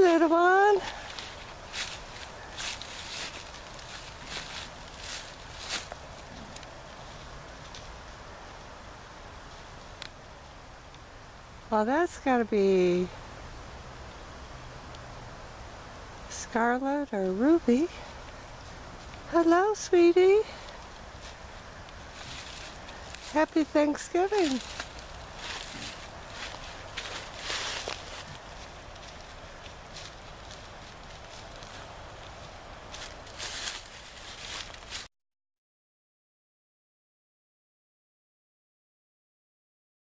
little one. Well, that's got to be Scarlet or Ruby. Hello, sweetie. Happy Thanksgiving.